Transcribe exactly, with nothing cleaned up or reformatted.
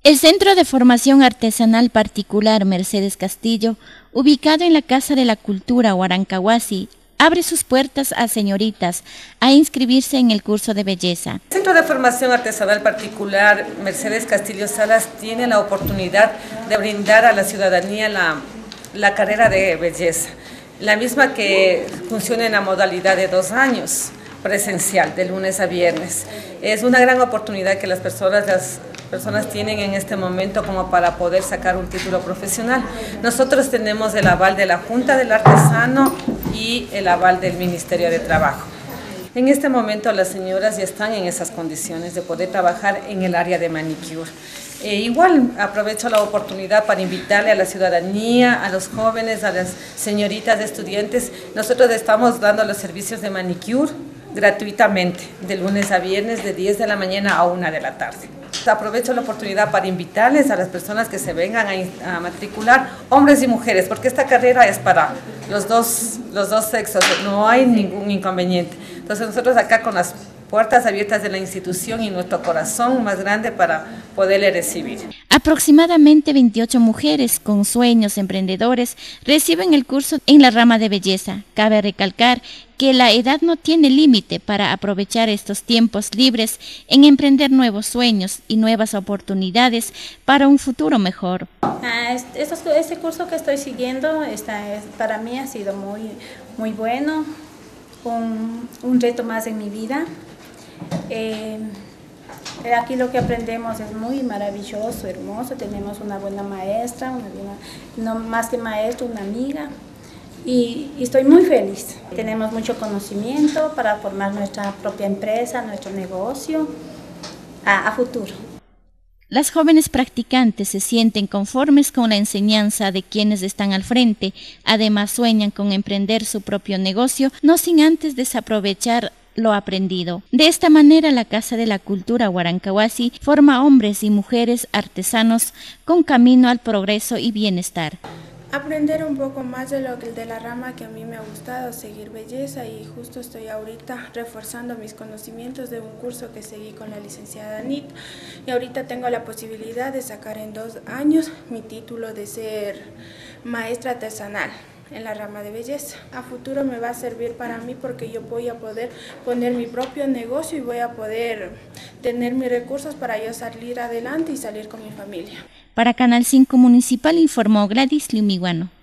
El Centro de Formación Artesanal Particular Mercedes Castillo, ubicado en la Casa de la Cultura Huarancahuasi, abre sus puertas a señoritas a inscribirse en el curso de belleza. El Centro de Formación Artesanal Particular Mercedes Castillo Salas tiene la oportunidad de brindar a la ciudadanía la, la carrera de belleza, la misma que funciona en la modalidad de dos años, presencial, de lunes a viernes. Es una gran oportunidad que las personas, las personas tienen en este momento como para poder sacar un título profesional. Nosotros tenemos el aval de la Junta del Artesano y el aval del Ministerio de Trabajo. En este momento las señoras ya están en esas condiciones de poder trabajar en el área de manicure. Eh, igual aprovecho la oportunidad para invitarle a la ciudadanía, a los jóvenes, a las señoritas estudiantes. Nosotros estamos dando los servicios de manicure gratuitamente, de lunes a viernes, de diez de la mañana a una de la tarde. Aprovecho la oportunidad para invitarles a las personas que se vengan a, a matricular, hombres y mujeres, porque esta carrera es para los dos, los dos sexos, no hay ningún inconveniente. Entonces nosotros acá con las puertas abiertas de la institución y nuestro corazón más grande para poderle recibir. Aproximadamente veintiocho mujeres con sueños emprendedores reciben el curso en la rama de belleza. Cabe recalcar que la edad no tiene límite para aprovechar estos tiempos libres en emprender nuevos sueños y nuevas oportunidades para un futuro mejor. Ah, este, este curso que estoy siguiendo está, es, para mí ha sido muy, muy bueno, un, un reto más en mi vida. Eh, aquí lo que aprendemos es muy maravilloso, hermoso, tenemos una buena maestra, una buena, no más que maestra, una amiga, y, y estoy muy feliz. Tenemos mucho conocimiento para formar nuestra propia empresa, nuestro negocio a, a futuro. Las jóvenes practicantes se sienten conformes con la enseñanza de quienes están al frente, además sueñan con emprender su propio negocio, no sin antes desaprovechar lo aprendido. De esta manera, la Casa de la Cultura Huarancahuasi forma hombres y mujeres artesanos con camino al progreso y bienestar. Aprender un poco más de lo que de la rama que a mí me ha gustado, seguir belleza, y justo estoy ahorita reforzando mis conocimientos de un curso que seguí con la licenciada Anit, y ahorita tengo la posibilidad de sacar en dos años mi título de ser maestra artesanal en la rama de belleza. A futuro me va a servir para mí porque yo voy a poder poner mi propio negocio y voy a poder tener mis recursos para yo salir adelante y salir con mi familia. Para Canal cinco Municipal informó Gladys Lumiguano.